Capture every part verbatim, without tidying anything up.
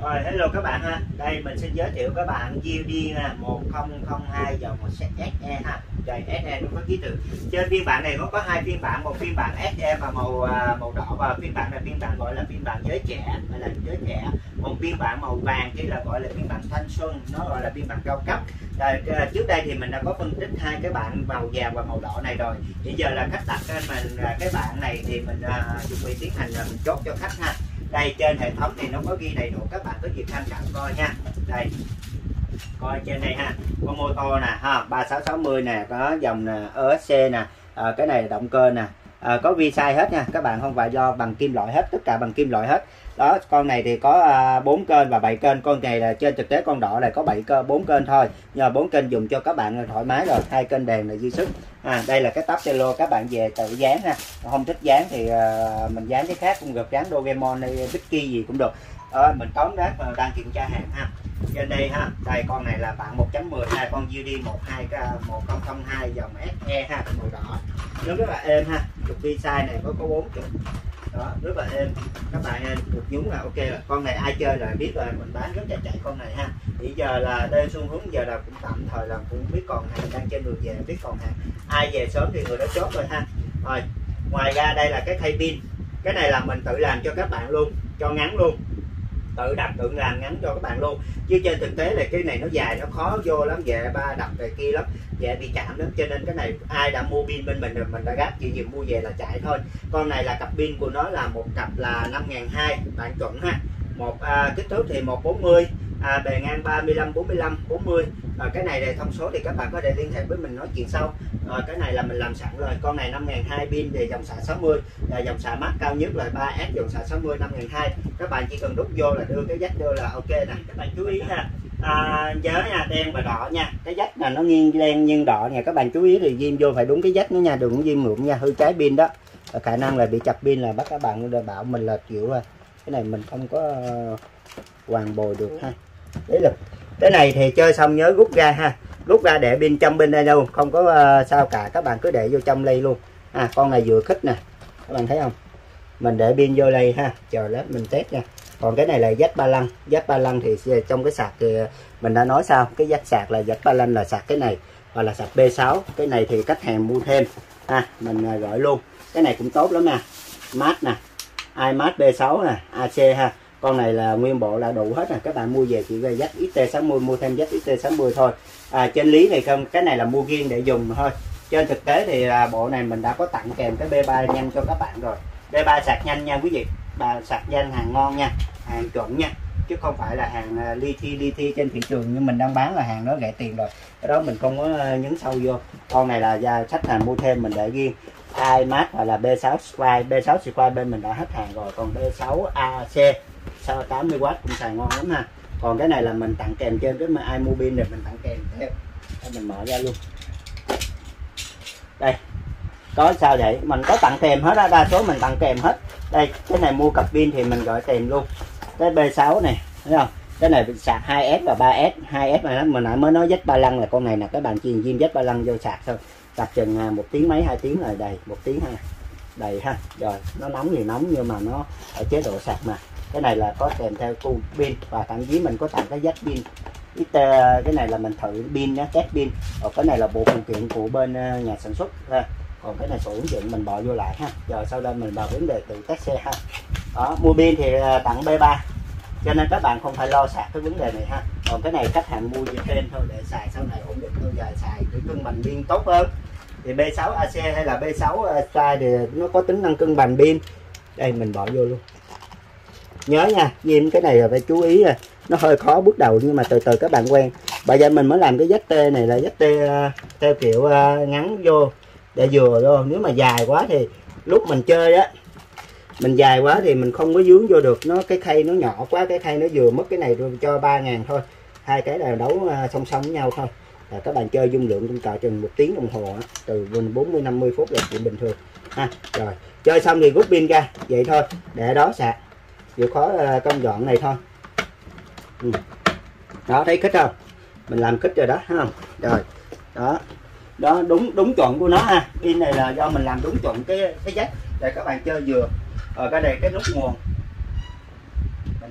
Rồi hello các bạn ha. Đây mình xin giới thiệu các bạn giê đê một không không hai dòng một ét e ha. Đây ét e nó có ký tự. Trên phiên bản này nó có hai phiên bản, một phiên bản ét e và màu màu đỏ, và phiên bản là phiên bản gọi là phiên bản giới trẻ hay là giới trẻ. Còn phiên bản màu vàng kia là gọi là phiên bản thanh xuân, nó gọi là phiên bản cao cấp. Đây, trước đây thì mình đã có phân tích hai cái bản màu vàng và màu đỏ này rồi. Bây giờ là khách đặt trên mình cái bản này thì mình uh, chuẩn bị tiến hành là mình chốt cho khách ha. Đây trên hệ thống thì nó có ghi đầy đủ, các bạn có dịp tham khảo coi nha. Đây coi trên đây ha, có mô tô nè ha, ba sáu sáu mươi nè, có dòng nè, e ét xê nè, à, cái này là động cơ nè, à, có vi sai hết nha các bạn, không phải do bằng kim loại hết, tất cả bằng kim loại hết. Đó, con này thì có bốn kênh và bảy kênh. Con này là trên thực tế con đỏ này có bảy kênh, bốn kênh thôi, nhờ bốn kênh dùng cho các bạn thoải mái rồi, hai kênh đèn là dư sức. À, đây là cái tắp cello, các bạn về tự dán ha, không thích dán thì uh, mình dán cái khác cũng được, dán Doraemon hay Vicky gì cũng được. Đó, mình tóm đát và đang kiểm tra hàng ha. Trên đây ha, đây con này là bản một chấm mười ha, con giê đê một không không hai dòng ét e ha, màu đỏ, nó rất là êm ha. Trục vi sai này có có bốn trục. Đó, rất là êm, các bạn êm, được nhúng là ok rồi. Con này ai chơi là biết rồi, mình bán rất là chạy con này ha. Bây giờ là đây xu hướng giờ là cũng tạm thời là cũng biết còn hàng, đang trên đường về biết còn hàng, ai về sớm thì người đó chốt rồi ha. Rồi ngoài ra đây là cái khay pin, cái này là mình tự làm cho các bạn luôn, cho ngắn luôn, tự đập tự làm ngắn cho các bạn luôn, chứ trên thực tế là cái này nó dài, nó khó vô lắm, dễ ba đập về kia lắm, dễ bị chạm lắm, cho nên cái này ai đã mua pin bên mình rồi mình đã gác, chỉ việc mua về là chạy thôi. Con này là cặp pin của nó là một cặp là năm nghìn hai trăm, bạn chuẩn ha. Một à, kích thước thì một bốn mươi, à, bề ngang ba mươi lăm, bốn mươi lăm, bốn mươi. À, cái này là thông số thì các bạn có thể liên hệ với mình nói chuyện sau. À, cái này là mình làm sẵn rồi. Con này năm nghìn hai trăm, pin thì dòng xạ sáu mươi, à, dòng xạ mát cao nhất là ba S, dòng xạ sáu mươi năm nghìn hai trăm. Các bạn chỉ cần đút vô là đưa cái jack vô là ok nè. Các bạn chú ý ha, à, nhớ nha, đen và đỏ nha, cái jack là nó nghiêng đen nhưng đỏ nha, các bạn chú ý thì ghim vô phải đúng cái jack nữa nha, đừng có ghim mượn nha, hư trái pin đó. À, khả năng là bị chập pin là bắt các bạn bảo mình là chịu rồi. Cái này mình không có hoàn bồi được ha. Đấy là cái này thì chơi xong nhớ rút ra ha, rút ra để pin trong bên đây luôn, không có uh, sao cả, các bạn cứ để vô trong ly luôn. À, con này vừa khích nè, các bạn thấy không, mình để pin vô đây ha, chờ lát mình test nha. Còn cái này là jack ba lăng, jack ba lăng thì trong cái sạc thì mình đã nói sao, cái jack sạc là jack ba lăng là sạc cái này, hoặc là sạc B sáu. Cái này thì khách hàng mua thêm ha, mình gọi luôn. Cái này cũng tốt lắm nè, mát nè, iMac B sáu nè, a xê ha. Con này là nguyên bộ là đủ hết nè, các bạn mua về chỉ về jack ích tê sáu mươi, mua thêm jack ích tê sáu mươi thôi. À, trên lý này không, cái này là mua riêng để dùng thôi. Trên thực tế thì à, bộ này mình đã có tặng kèm cái B ba nhanh cho các bạn rồi. B ba sạc nhanh nha quý vị, bà sạc nhanh hàng ngon nha, hàng chuẩn nha, chứ không phải là hàng uh, li thi li thi trên thị trường như mình đang bán là hàng đó rẻ tiền rồi. Cái đó mình không có uh, nhấn sâu vô. Con này là uh, khách hàng mua thêm mình để riêng. iMac hoặc là B sáu Squire, B sáu Squire bên mình đã hết hàng rồi, còn B sáu a xê sau tám mươi oát cũng xài ngon lắm ha. Còn cái này là mình tặng kèm trên cái mà ai mua pin này mình tặng kèm theo. Đây, mình mở ra luôn. Đây, có sao vậy, mình có tặng kèm hết á, đa số mình tặng kèm hết. Đây, cái này mua cặp pin thì mình gọi kèm luôn. Cái B sáu này, thấy không? Cái này sạc hai S và ba S, hai S này mình nãy mới nói jack ba lăng là con này nè, các bạn chỉ ghim jack ba lăng vô sạc thôi. Sạc chừng một tiếng mấy, hai tiếng là đầy, một tiếng ha. Đầy ha. Rồi, nó nóng thì nóng nhưng mà nó ở chế độ sạc mà. Cái này là có kèm theo cu pin, và thậm chí mình có tặng cái jack pin. Cái này là mình thử pin nhá, test pin. Còn cái này là bộ phụ kiện của bên nhà sản xuất ha. Còn cái này sổ ứng dụng mình bỏ vô lại ha. Rồi sau đây mình vào vấn đề tự test xe ha. Đó, mua pin thì tặng B ba, cho nên các bạn không phải lo sạc cái vấn đề này ha. Còn cái này khách hàng mua thêm thôi để xài sau này ổn định lâu dài, xài để cân bằng pin tốt hơn. Thì B sáu a xê hay là B sáu Sky thì nó có tính năng cân bằng pin. Đây mình bỏ vô luôn. Nhớ nha, ghim cái này là phải chú ý, nó hơi khó bước đầu nhưng mà từ từ các bạn quen. Bây giờ mình mới làm cái jack T này là jack T theo kiểu ngắn vô để vừa vô. Nếu mà dài quá thì lúc mình chơi á, mình dài quá thì mình không có dướng vô được, nó cái khay nó nhỏ quá, cái khay nó vừa mất. Cái này cho ba ngàn thôi, hai cái là đấu song song với nhau thôi. À, các bạn chơi dung lượng cũng cỡ chừng một tiếng đồng hồ á, từ bốn mươi năm mươi phút là chuyện bình thường ha. Rồi chơi xong thì rút pin ra vậy thôi, để đó sạc, chịu khó công dọn này thôi. Ừ. Đó, thấy khích không, mình làm khích rồi đó, thấy không? Rồi đó, đó đúng đúng chuẩn của nó ha. Pin này là do mình làm đúng chuẩn cái cái jack để các bạn chơi vừa. Ở cái này cái nút nguồn mình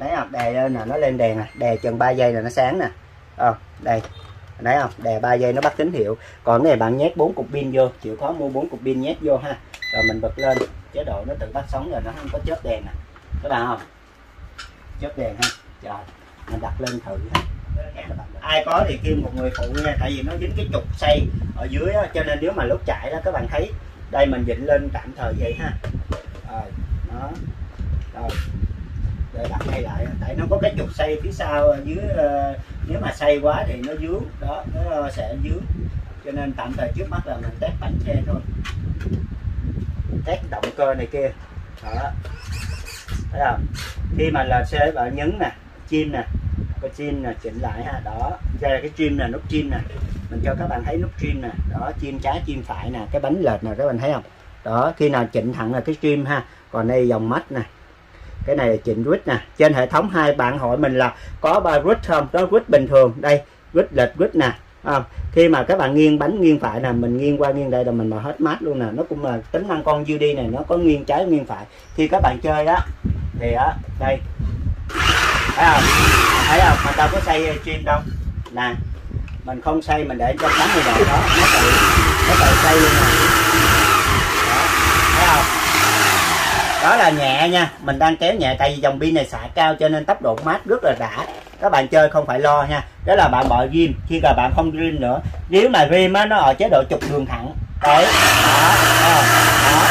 thấy không, đè lên là nó lên đèn nè, đè chừng ba giây là nó sáng nè. Ờ, đây thấy không, đè ba giây nó bắt tín hiệu. Còn cái này bạn nhét bốn cục pin vô, chịu khó mua bốn cục pin nhét vô ha, rồi mình bật lên chế độ nó tự bắt sóng rồi, nó không có chớp đèn nè các bạn không, chớp đèn ha. Rồi mình đặt lên thử ha. Ai có thì kêu một người phụ nha, tại vì nó dính cái trục xay ở dưới á, cho nên nếu mà lúc chạy đó các bạn thấy đây mình vịn lên tạm thời vậy ha. Rồi đó, rồi để đặt ngay lại, tại nó có cái trục xay phía sau ở dưới, uh, nếu mà xay quá thì nó dướng đó, nó sẽ dướng, cho nên tạm thời trước mắt là mình test bánh xe thôi, test động cơ này kia đó, thấy không. Khi mà là xe bạn nhấn nè, chim nè, cái chim nè, chỉnh lại ha, đó đây là cái chim nè, nút chim nè, mình cho các bạn thấy nút chim nè, đó chim trái chim phải nè, cái bánh lệch nè các bạn thấy không đó. Khi nào chỉnh thẳng là cái chim ha, còn đây dòng mắt nè, cái này là chỉnh rít nè. Trên hệ thống hai bạn hỏi mình là có ba rít không, đó rít bình thường, đây rít lệch rít nè. À, khi mà các bạn nghiêng bánh nghiêng phải nè, mình nghiêng qua nghiêng đây là mình mà hết mát luôn nè, nó cũng là tính năng con u đê này, nó có nghiêng trái nghiêng phải. Khi các bạn chơi á thì á đây thấy không, thấy không, mình đâu có xay chim đâu nè, mình không xay, mình để cho bánh này vào đó, nó tự nó tự xay luôn nè, đó, thấy không. Đó là nhẹ nha, mình đang kéo nhẹ, tại vì dòng pin này xả cao cho nên tốc độ mát rất là đã. Các bạn chơi không phải lo nha. Đó là bạn bỏ rim, khi mà bạn không rim nữa, nếu mà rim á, nó ở chế độ trục đường thẳng đấy, đó, đó, đó.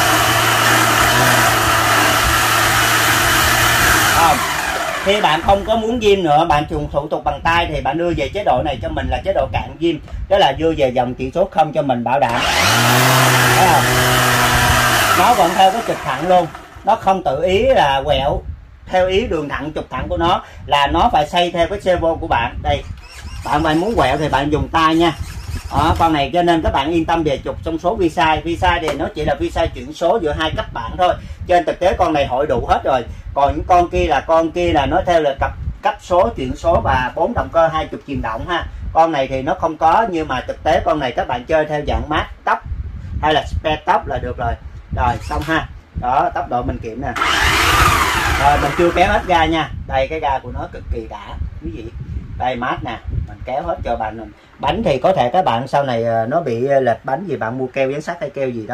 Không. Khi bạn không có muốn rim nữa, bạn dùng thủ tục bằng tay thì bạn đưa về chế độ này cho mình là chế độ cạn rim, đó là đưa về dòng chỉ số không cho mình bảo đảm. Thấy không? Nó vẫn theo cái trục thẳng luôn, nó không tự ý là quẹo theo ý đường thẳng trục thẳng của nó, là nó phải xoay theo cái servo của bạn. Đây bạn bạn muốn quẹo thì bạn dùng tay nha. Đó, con này cho nên các bạn yên tâm về trục trong số vi sai. Vi sai thì nó chỉ là vi sai chuyển số giữa hai cấp bản thôi, trên thực tế con này hội đủ hết rồi. Còn những con kia là con kia là nó theo là cấp cấp số chuyển số và bốn động cơ hai chục truyền động ha. Con này thì nó không có, nhưng mà thực tế con này các bạn chơi theo dạng mát tốc hay là spare tốc là được rồi. Rồi xong ha, đó tốc độ mình kiểm nè, rồi mình chưa kéo hết ga nha, đây cái ga của nó cực kỳ đã quý vị, đây mát nè, mình kéo hết cho bạn. Mình bánh thì có thể các bạn sau này nó bị lệch bánh gì, bạn mua keo dán sắt hay keo gì đó.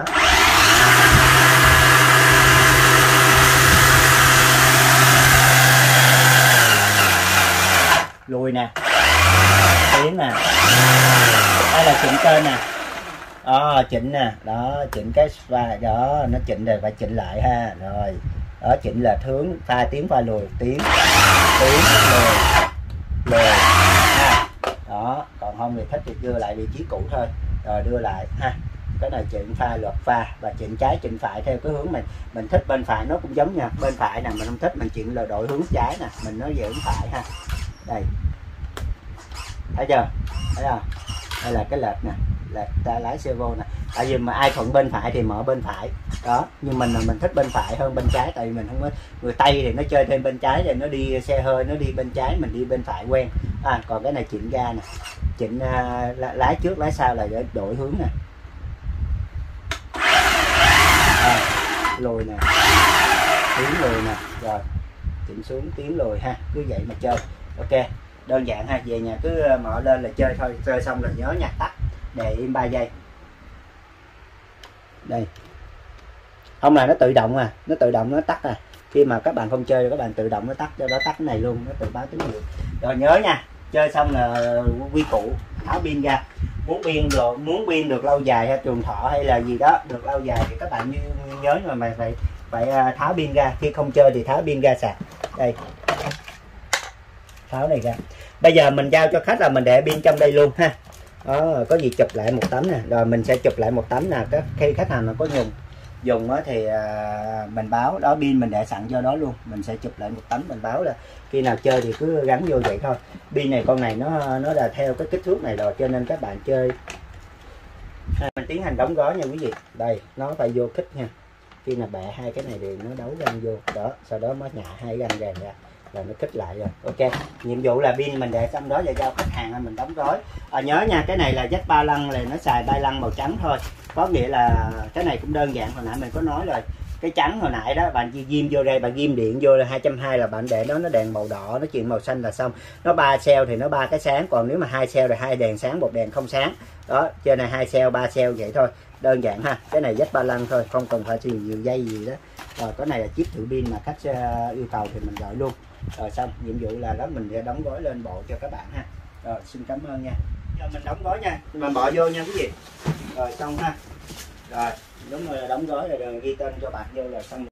Lùi nè, tiến nè, đây là chỉnh kênh nè. Đó, chỉnh nè, đó chỉnh cái pha đó, nó chỉnh rồi phải chỉnh lại ha. Rồi đó, chỉnh là hướng pha tiến pha lùi, tiến tiến lùi lùi ha. Đó, còn không thì thích thì đưa lại vị trí cũ thôi, rồi đưa lại ha. Cái này chỉnh pha luật pha và chỉnh trái chỉnh phải theo cái hướng mình mình thích. Bên phải nó cũng giống nha, bên phải nè mình không thích mình chỉnh là đổi hướng trái nè, mình nói về hướng phải ha. Đây thấy chưa, thấy không, đây là cái lệch nè, là ta lái servo nè, tại vì mà ai thuận bên phải thì mở bên phải đó, nhưng mình là mình thích bên phải hơn bên trái, tại vì mình không có, người Tây thì nó chơi thêm bên trái rồi nó đi xe hơi nó đi bên trái, mình đi bên phải quen. À, còn cái này chỉnh ga nè, chỉnh uh, lái trước lái sau là để đổi hướng nè. À, lùi nè, tiến lùi nè, rồi chỉnh xuống tiến lùi ha, cứ vậy mà chơi. Ok, đơn giản ha, về nhà cứ mở lên là chơi thôi, chơi xong rồi nhớ nhặt tắt để im ba giây. Đây không là nó tự động à, nó tự động nó tắt à, khi mà các bạn không chơi các bạn tự động nó tắt, cho đó tắt cái này luôn, nó tự báo tín hiệu. Rồi nhớ nha, chơi xong là quy củ tháo pin ra, muốn pin rồi muốn pin được lâu dài hay trường thọ hay là gì đó được lâu dài thì các bạn như, như nhớ mà mày phải phải tháo pin ra, khi không chơi thì tháo pin ra sạc. Đây tháo này ra, bây giờ mình giao cho khách là mình để pin trong đây luôn ha. Đó, có gì chụp lại một tấm nè, rồi mình sẽ chụp lại một tấm nè, các khi khách hàng nó có dùng dùng đó thì à, mình báo đó, pin mình để sẵn cho đó luôn, mình sẽ chụp lại một tấm mình báo là khi nào chơi thì cứ gắn vô vậy thôi. Pin này con này nó nó là theo cái kích thước này rồi, cho nên các bạn chơi mình tiến hành đóng gói nha quý vị. Đây nó phải vô kích nha, khi nào bẻ hai cái này thì nó đấu răng vô đó, sau đó mới nhả hai răng ra ra là nó kích lại rồi. Ok, nhiệm vụ là pin mình để trong đó và giao khách hàng mình đóng gói. À, nhớ nha, cái này là dắt ba lăng này, nó xài ba lăng màu trắng thôi, có nghĩa là cái này cũng đơn giản, hồi nãy mình có nói rồi, cái trắng hồi nãy đó bạn chỉ ghim vô đây, bạn ghim điện vô là hai trăm hai mươi là bạn để nó nó đèn màu đỏ, nó chuyển màu xanh là xong. Nó ba cell thì nó ba cái sáng, còn nếu mà hai cell thì hai đèn sáng một đèn không sáng. Đó, trên này hai cell ba cell vậy thôi, đơn giản ha. Cái này dắt ba lăng thôi, không cần phải nhiều, nhiều dây gì đó. Rồi cái này là chip thử pin mà khách uh, yêu cầu thì mình gọi luôn. Rồi xong, nhiệm vụ là đó mình sẽ đóng gói lên bộ cho các bạn ha. Rồi xin cảm ơn nha. Giờ mình đóng gói nha, mà bỏ vô nha quý vị. Rồi xong ha. Rồi đúng rồi, đóng gói rồi, rồi ghi tên cho bạn vô là xong.